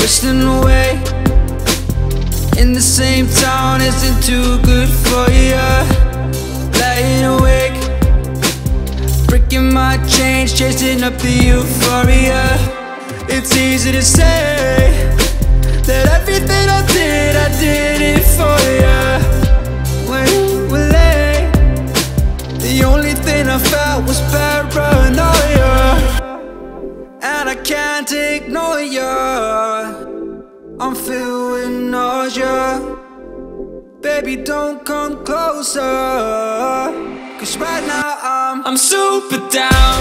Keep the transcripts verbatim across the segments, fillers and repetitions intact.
wasting away in the same town isn't too good for you. Laying awake, breaking my chains, chasing up the euphoria. It's easy to say that everything I did, I did it for you. When you were late, the only thing I felt was paranoia. And I can't ignore you, I'm filled with nausea. Baby, don't come closer, cause right now I'm I'm super down.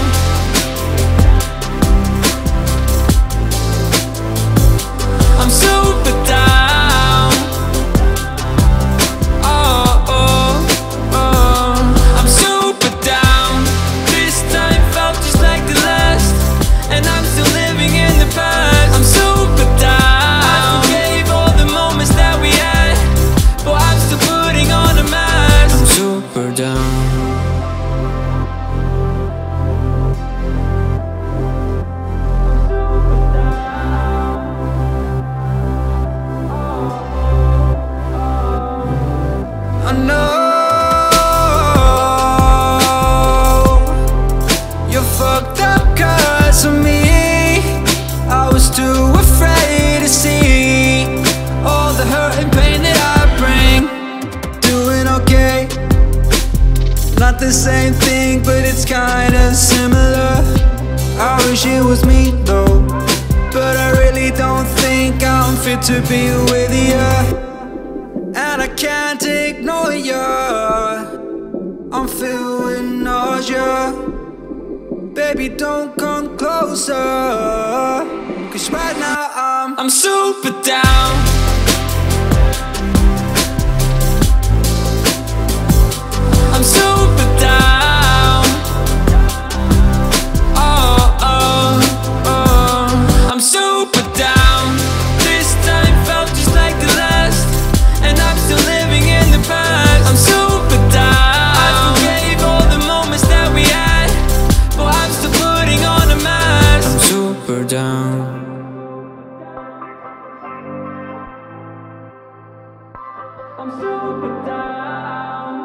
I'm super down. Oh, oh, oh. I'm super down. This time felt just like the last, and I'm still living in the past. I'm super down. I forgave all the moments that we had, but I'm still putting on a mask. I'm super down. I know you're fucked up cause of me. I was too afraid to see all the hurt and pain that I bring. Doing okay, not the same thing, but it's kinda similar. I wish it was me though, but I really don't think I'm fit to be with you. And I can't ignore you, I'm filled with nausea. Baby, don't come closer, cause right now I'm I'm super down. I'm super down. Oh, oh, oh. I'm super down. This time felt just like the last, and I'm still living in the past. I'm super down. I forgave all the moments that we had, but I'm still putting on a mask. I'm super down. I'm super down.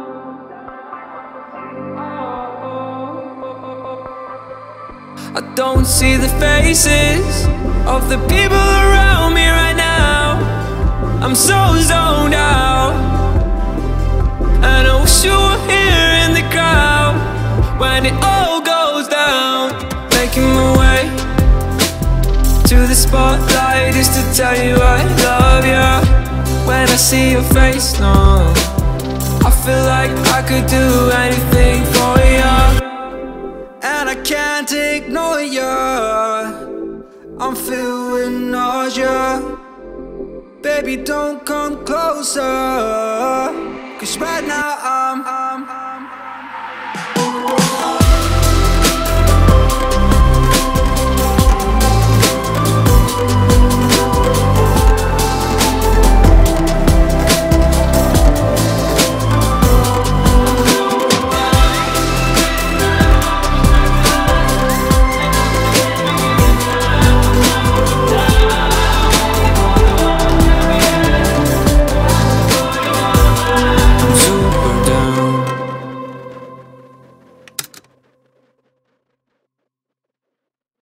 Oh, oh, oh, oh. I don't see the faces of the people around me right now. I'm so zoned out, and I wish you were here in the crowd when it all goes down. Making my way to the spotlight is to tell you I love you. When I see your face, no, I feel like I could do anything for you. And I can't ignore you, I'm filled with nausea. Baby, don't come closer, cause right now I'm, I'm